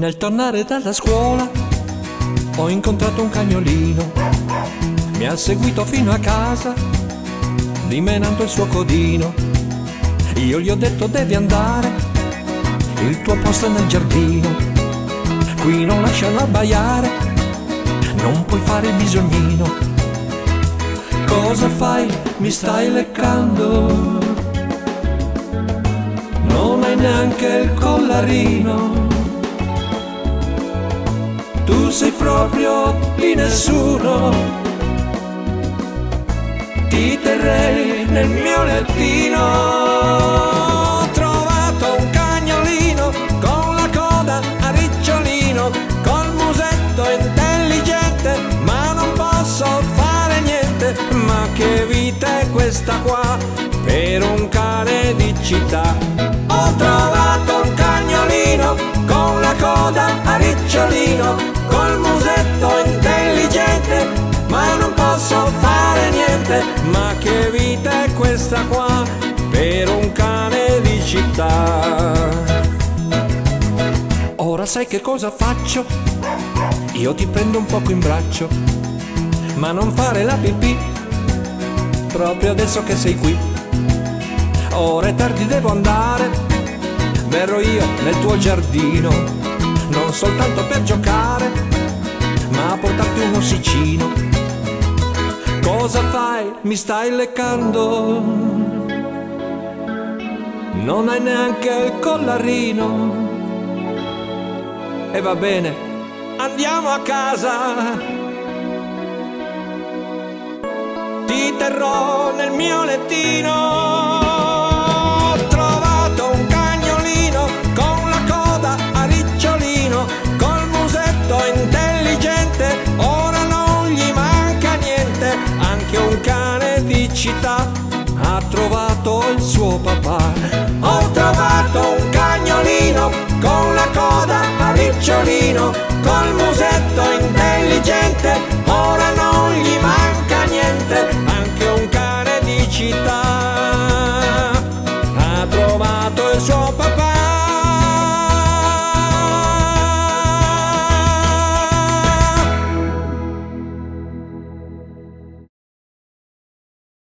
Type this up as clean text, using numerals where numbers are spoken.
Nel tornare dalla scuola ho incontrato un cagnolino, mi ha seguito fino a casa, dimenando il suo codino. Io gli ho detto devi andare, il tuo posto è nel giardino, qui non lasciano abbaiare, non puoi fare il bisognino. Cosa fai? Mi stai leccando, non hai neanche il collarino, tu sei proprio di nessuno, ti terrei nel mio lettino. Ho trovato un cagnolino con la coda a ricciolino, col musetto intelligente, ma non posso fare niente. Ma che vita è questa qua per un cane di città? Ho trovato un cagnolino con la coda a ricciolino, col musetto intelligente, ma non posso fare niente. Ma che vita è questa qua per un cane di città? Ora sai che cosa faccio? Io ti prendo un poco in braccio, ma non fare la pipì proprio adesso che sei qui. Ora è tardi, devo andare, verrò io nel tuo giardino, non soltanto per giocare, ma a portarti un ossicino. Cosa fai? Mi stai leccando, non hai neanche il collarino. E va bene, andiamo a casa, ti terrò nel mio lettino. Ho trovato un cagnolino con la coda a ricciolino, col musetto intelligente, ora non gli manca niente. Anche un cane di città ha trovato il suo papà. Ho trovato un cagnolino